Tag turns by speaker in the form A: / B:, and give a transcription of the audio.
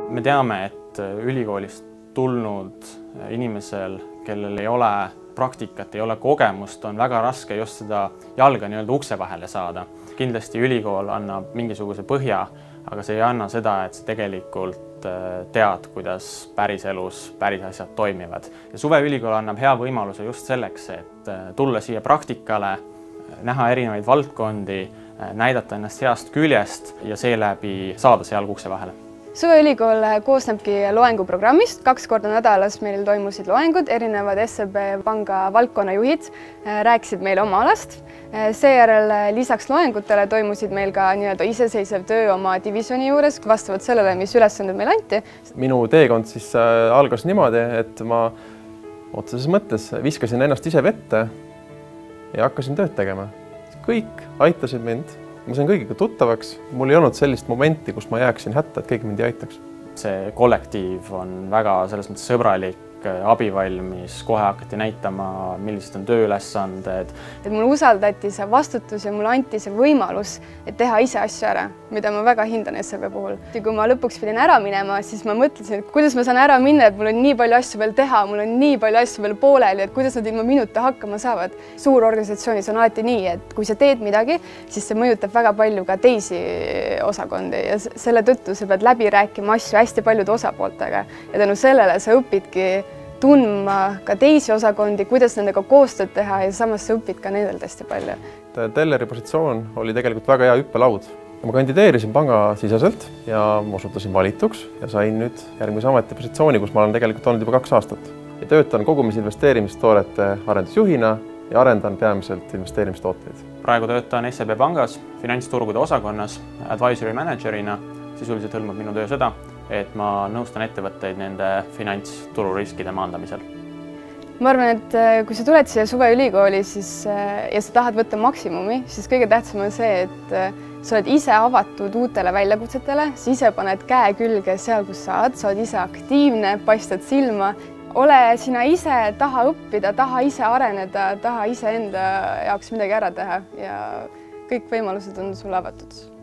A: Me teame, et ülikoolist tulnud inimesel, kellel ei ole praktikat, ei ole kogemust, on väga raske just seda jalga ukse vahele saada. Kindlasti ülikool annab mingisuguse põhja, aga see ei anna seda, et sa tegelikult tead, kuidas päriselus päris asjad toimivad. Ja suveülikool annab hea võimaluse just selleks, et tulla siia praktikale, näha erinevaid valdkondi, näidata ennast heast küljest ja seeläbi saada see jalg ukse vahele.
B: Suveülikool koosnebki loenguprogrammist. 2 korda nädalas meil toimusid loengud, erinevad SEB panga valdkonnajuhid rääkisid meile oma alast. Seejärel lisaks loengutele toimusid meil ka iseseisev töö oma divisjoni juures, vastavalt sellele, mis ülesanded meile anti.
C: Minu teekond siis algas niimoodi, et ma otseses mõttes viskasin ennast ise vette ja hakkasin tööd tegema. Kõik aitasid mind. Ma sain kõigiga tuttavaks. Mul ei olnud sellist momenti, kus ma jääksin hätta, et keegi mind ei aitaks. See kollektiiv on väga selles mõttes sõbralik, abivalmis, kohe hakati näitama, millised on tööülesanded.
B: Mulle usaldati see vastutus ja mulle anti see võimalus, et teha ise asju ära, mida ma väga hindan SEB puhul. Ja kui ma lõpuks pidin ära minema, siis ma mõtlesin, et kuidas ma saan ära minna, et mul on nii palju asju veel teha, mul on nii palju asju veel pooleli, et kuidas nad ilma minuta hakkama saavad. Suur organisatsioonis on alati nii, et kui sa teed midagi, siis see mõjutab väga palju ka teisi osakondi ja selle tõttu sa pead läbi rääkima asju hästi paljude osapooltega ja tänu sellele sa õpidki tundma ka teisi osakondi, kuidas nendega koostööd teha ja samas sa õpid ka nendelt hästi palju.
C: Telleri positsioon oli tegelikult väga hea hüppelaud. Ma kandideerisin pangasiseselt ja osutusin valituks ja sain nüüd järgmise ametipositsiooni, kus ma olen tegelikult olnud juba 2 aastat. Ja töötan kogumisinvesteerimistoodete arendusjuhina ja arendan peamiselt investeerimistooteid.
A: Praegu töötan SEB pangas finantsturgude osakonnas advisory managerina. Sisuliselt hõlmab minu töö seda, et ma nõustan ettevõtteid nende finantstururiskide maandamisel.
B: Ma arvan, et kui sa tuled siia suveülikooli ja sa tahad võtta maksimumi, siis kõige tähtsam on see, et sa oled ise avatud uutele väljakutsetele, sa ise paned käe külge seal, kus sa oled ise aktiivne, paistad silma. Ole sina ise, taha õppida, taha ise areneda, taha ise enda jaoks midagi ära teha ja kõik võimalused on sulle avatud.